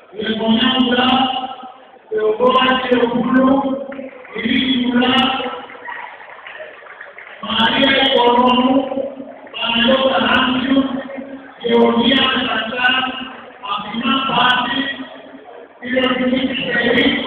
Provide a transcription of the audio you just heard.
Lemonada, Teodosia Teoculo, Irísula, María Colono, Panelo Tarancio, Georgia Natal, Afina Pati, y los